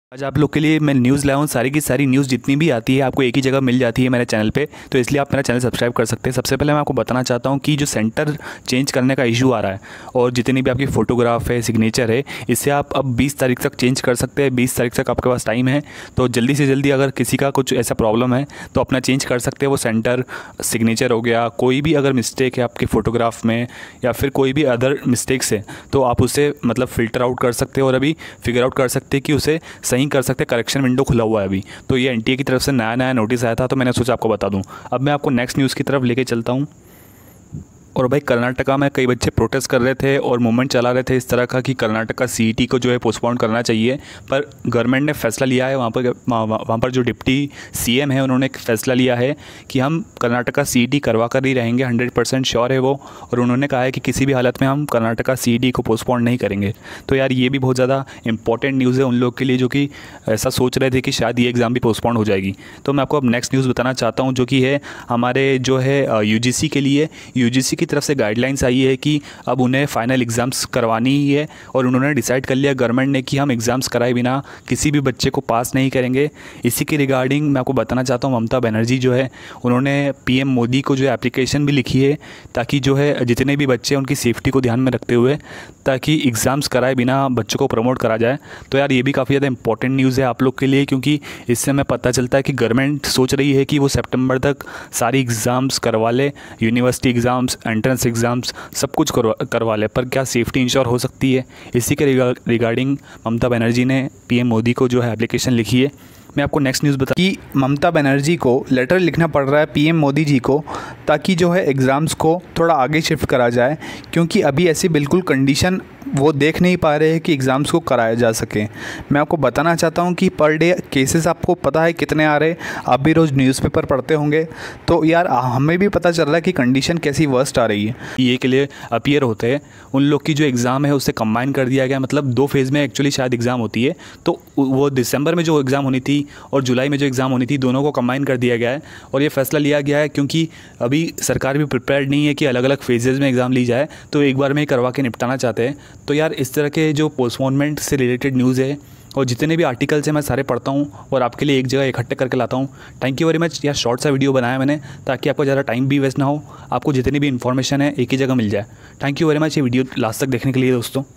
आज आप लोग के लिए मैं न्यूज़ लाया हूँ। सारी की सारी न्यूज़ जितनी भी आती है आपको एक ही जगह मिल जाती है मेरे चैनल पे, तो इसलिए आप मेरा चैनल सब्सक्राइब कर सकते हैं। सबसे पहले मैं आपको बताना चाहता हूँ कि जो सेंटर चेंज करने का इशू आ रहा है और जितनी भी आपकी फ़ोटोग्राफ है, सिग्नेचर है, इसे आप अब 20 तारीख तक चेंज कर सकते हैं। 20 तारीख तक आपके पास टाइम है, तो जल्दी से जल्दी अगर किसी का कुछ ऐसा प्रॉब्लम है तो अपना चेंज कर सकते हैं। वो सेंटर, सिग्नेचर हो गया, कोई भी अगर मिस्टेक है आपकी फ़ोटोग्राफ में या फिर कोई भी अदर मिस्टेक्स है तो आप उसे मतलब फ़िल्टर आउट कर सकते हैं और अभी फिगर आउट कर सकते हैं कि उसे सही कर सकते हैं। करेक्शन विंडो खुला हुआ है अभी, तो ये एनटीए की तरफ से नया नोटिस आया था, तो मैंने सोचा आपको बता दूं। अब मैं आपको नेक्स्ट न्यूज़ की तरफ लेके चलता हूं। और भाई कर्नाटका में कई बच्चे प्रोटेस्ट कर रहे थे और मूवमेंट चला रहे थे इस तरह का कि कर्नाटका सीईटी को जो है पोस्टपोन करना चाहिए, पर गवर्नमेंट ने फैसला लिया है। वहाँ पर जो डिप्टी सीएम है उन्होंने एक फ़ैसला लिया है कि हम कर्नाटका सीईटी करवा कर ही रहेंगे, 100% श्योर है वो। और उन्होंने कहा है कि किसी भी हालत में हम कर्नाटका सीईटी को पोस्टपोन नहीं करेंगे। तो यार ये भी बहुत ज़्यादा इंपॉर्टेंट न्यूज़ है उन लोग के लिए जो कि ऐसा सोच रहे थे कि शायद ये एग्ज़ाम भी पोस्टपोन हो जाएगी। तो मैं आपको अब नेक्स्ट न्यूज़ बताना चाहता हूँ जो कि है हमारे जो है यूजीसी के लिए। यूजीसी की तरफ से गाइडलाइंस आई है कि अब उन्हें फाइनल एग्ज़ाम्स करवानी ही है और उन्होंने डिसाइड कर लिया गवर्नमेंट ने कि हम एग्ज़ाम्स कराए बिना किसी भी बच्चे को पास नहीं करेंगे। इसी के रिगार्डिंग मैं आपको बताना चाहता हूँ, ममता बनर्जी जो है उन्होंने पीएम मोदी को जो है एप्लीकेशन भी लिखी है ताकि जो है जितने भी बच्चे हैं उनकी सेफ्टी को ध्यान में रखते हुए ताकि एग्ज़ाम्स कराए बिना बच्चों को प्रमोट करा जाए। तो यार ये भी काफ़ी ज़्यादा इंपॉर्टेंट न्यूज़ है आप लोग के लिए, क्योंकि इससे हमें पता चलता है कि गवर्नमेंट सोच रही है कि वो सितंबर तक सारी एग्ज़ाम्स करवा ले, यूनिवर्सिटी एग्ज़ाम्स, एंट्रेंस एग्ज़ाम्स सब कुछ करवा ले। पर क्या सेफ्टी इंश्योर हो सकती है? इसी के रिगार्डिंग ममता बनर्जी ने पीएम मोदी को जो है एप्लीकेशन लिखी है। मैं आपको नेक्स्ट न्यूज़ बता कि ममता बनर्जी को लेटर लिखना पड़ रहा है पीएम मोदी जी को ताकि जो है एग्ज़ाम्स को थोड़ा आगे शिफ्ट करा जाए, क्योंकि अभी ऐसी बिल्कुल कंडीशन वो देख नहीं पा रहे हैं कि एग्ज़ाम्स को कराया जा सके। मैं आपको बताना चाहता हूं कि पर डे केसेस आपको पता है कितने आ रहे, आप भी रोज़ न्यूज़पेपर पढ़ते होंगे, तो यार हमें भी पता चल रहा है कि कंडीशन कैसी वर्स्ट आ रही है। ये के लिए अपीयर होते हैं उन लोग की जो एग्ज़ाम है उससे कंबाइन कर दिया गया, मतलब 2 फेज़ में एक्चुअली शायद एग्ज़ाम होती है, तो वो दिसंबर में जो एग्ज़ाम होनी थी और जुलाई में जो एग्ज़ाम होनी थी दोनों को कंबाइन कर दिया गया है। और ये फैसला लिया गया है क्योंकि अभी सरकार भी प्रिपेयर्ड नहीं है कि अलग अलग फेजेज़ में एग्ज़ाम ली जाए, तो एक बार में ही करवा के निपटाना चाहते हैं। तो यार इस तरह के जो पोस्टपोनमेंट से रिलेटेड न्यूज़ है और जितने भी आर्टिकल्स हैं मैं सारे पढ़ता हूँ और आपके लिए एक जगह इकट्ठे करके लाता हूँ। Thank you very much. यार शॉर्ट सा वीडियो बनाया मैंने ताकि आपको ज़्यादा टाइम भी वेस्ट ना हो, आपको जितनी भी इन्फॉर्मेशन है एक ही जगह मिल जाए। थैंक यू वेरी मच ये वीडियो लास्ट तक देखने के लिए दोस्तों।